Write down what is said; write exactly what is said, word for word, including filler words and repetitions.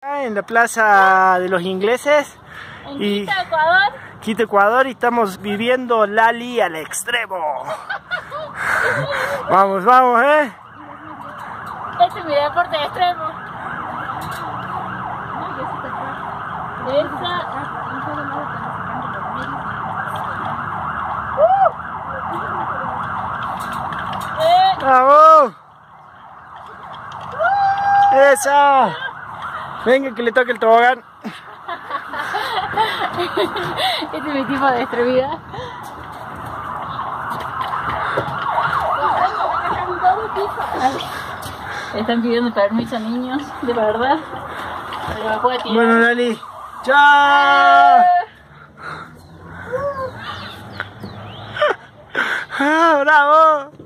En la plaza de los ingleses en y Quito, Ecuador. Quito, Ecuador, y estamos viviendo Lali al extremo. Vamos, vamos, eh. Este es mi deporte extremo. Esa. Eh. ¡Vamos! ¡Esa! Venga que le toque el tobogán. Este es mi tipo de extremidad. Están pidiendo permiso, niños, de verdad. Pero me puede tirar. Bueno, Lali. ¡Chao! ¡Ah, bravo!